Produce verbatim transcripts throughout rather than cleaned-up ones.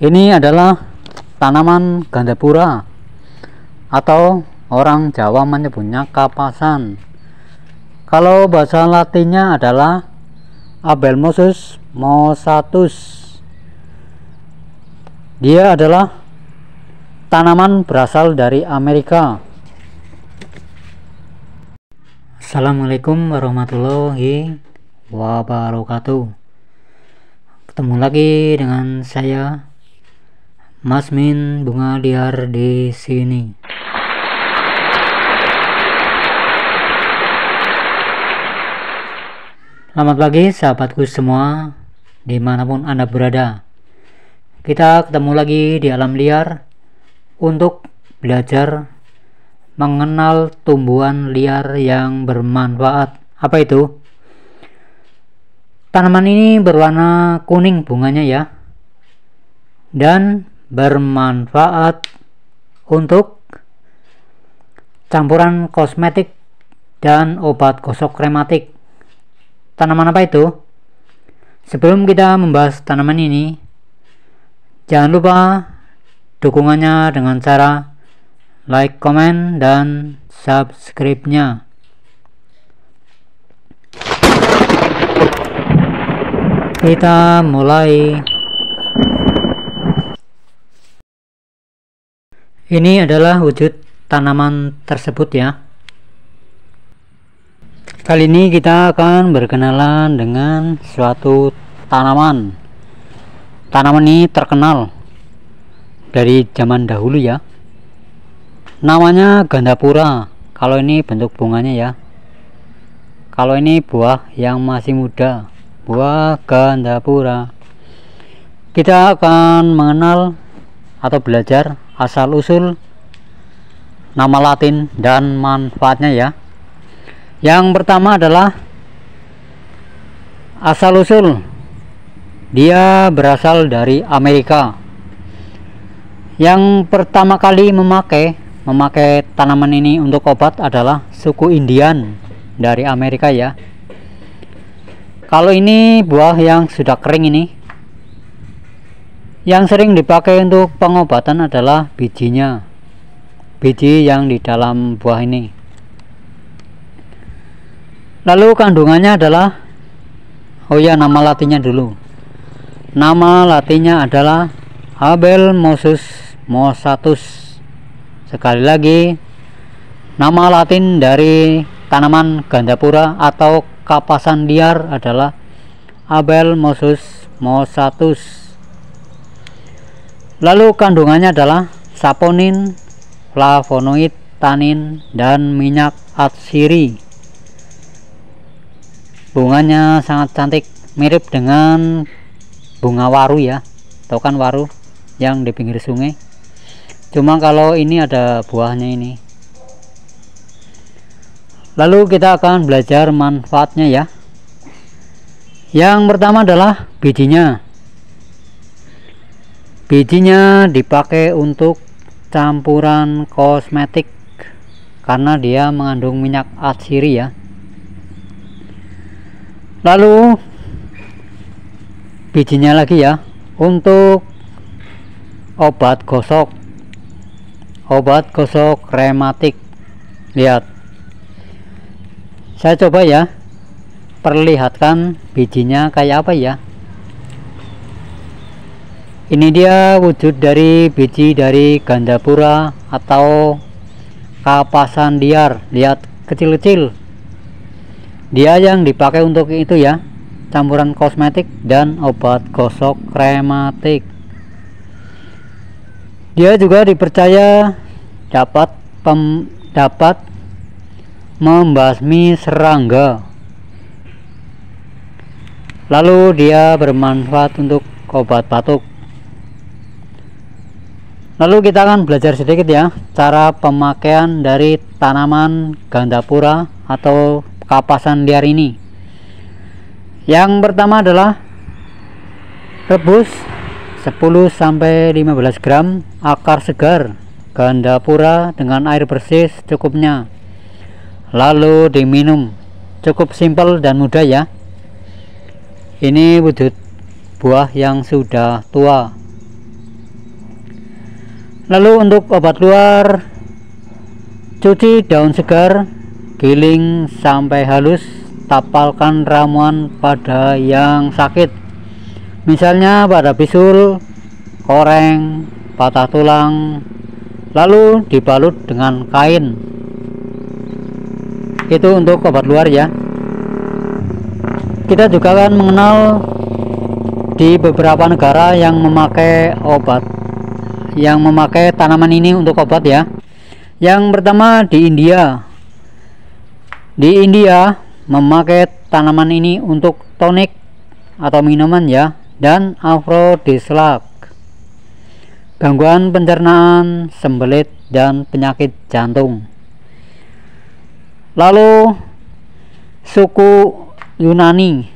Ini adalah tanaman gandapura atau orang Jawa menyebutnya kapasan. Kalau bahasa latinnya adalah Abelmosus mossatus. Dia adalah tanaman berasal dari Amerika. Assalamualaikum warahmatullahi wabarakatuh. Ketemu lagi dengan saya, Mas Min Bunga Liar di sini. Selamat pagi sahabatku semua, dimanapun Anda berada. Kita ketemu lagi di alam liar untuk belajar mengenal tumbuhan liar yang bermanfaat. Apa itu? Tanaman ini berwarna kuning bunganya ya, dan bermanfaat untuk campuran kosmetik dan obat gosok rematik. Tanaman apa itu? Sebelum kita membahas tanaman ini, jangan lupa dukungannya dengan cara like, komen, dan subscribe-nya. Kita mulai. Ini adalah wujud tanaman tersebut ya. Kali ini kita akan berkenalan dengan suatu tanaman. Tanaman ini terkenal dari zaman dahulu ya. Namanya gandapura. Kalau ini bentuk bunganya ya. Kalau ini buah yang masih muda, buah gandapura. Kita akan mengenal atau belajar asal usul, nama latin, dan manfaatnya ya. Yang pertama adalah asal usul. Dia berasal dari Amerika. Yang pertama kali memakai memakai tanaman ini untuk obat adalah suku Indian dari Amerika ya. Kalau ini buah yang sudah kering ini, yang sering dipakai untuk pengobatan adalah bijinya, biji yang di dalam buah ini. Lalu kandungannya adalah, oh ya, nama latinnya dulu. Nama latinnya adalah Abelmosus mossatus. Sekali lagi, nama latin dari tanaman gandapura atau kapasan liar adalah Abelmosus mossatus. Lalu kandungannya adalah saponin, flavonoid, tanin, dan minyak atsiri. Bunganya sangat cantik, mirip dengan bunga waru ya. Tahu kan waru yang di pinggir sungai? Cuma kalau ini ada buahnya ini. Lalu kita akan belajar manfaatnya ya. Yang pertama adalah bijinya. Bijinya dipakai untuk campuran kosmetik karena dia mengandung minyak atsiri ya. Lalu bijinya lagi ya untuk obat gosok, obat gosok rematik. Lihat, saya coba ya perlihatkan bijinya kayak apa ya. Ini dia wujud dari biji dari gandapura atau kapasan liar. Lihat, kecil-kecil. Dia yang dipakai untuk itu ya, campuran kosmetik dan obat gosok rematik. Dia juga dipercaya dapat pem, dapat membasmi serangga. Lalu dia bermanfaat untuk obat batuk. Lalu kita akan belajar sedikit ya cara pemakaian dari tanaman gandapura atau kapasan liar ini. Yang pertama adalah rebus sepuluh sampai lima belas gram akar segar gandapura dengan air bersih secukupnya, lalu diminum. Cukup simpel dan mudah ya. Ini wujud buah yang sudah tua. Lalu untuk obat luar, cuci daun segar, giling sampai halus, tapalkan ramuan pada yang sakit, misalnya pada bisul, koreng, patah tulang, lalu dibalut dengan kain. Itu untuk obat luar ya. Kita juga akan mengenal di beberapa negara yang memakai obat yang memakai tanaman ini untuk obat ya. Yang pertama di India. Di India memakai tanaman ini untuk tonik atau minuman ya, dan afrodislak, gangguan pencernaan, sembelit, dan penyakit jantung. Lalu suku Yunani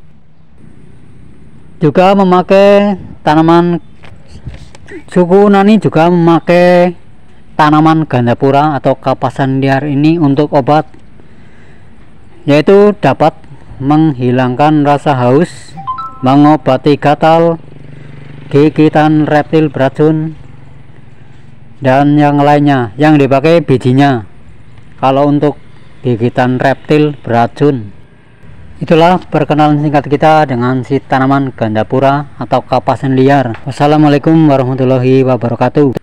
juga memakai tanaman suku Yunani juga memakai tanaman gandapura atau kapasan liar ini untuk obat, yaitu dapat menghilangkan rasa haus, mengobati gatal, gigitan reptil beracun, dan yang lainnya. Yang dipakai bijinya kalau untuk gigitan reptil beracun. Itulah perkenalan singkat kita dengan si tanaman gandapura atau kapasan liar. Wassalamualaikum warahmatullahi wabarakatuh.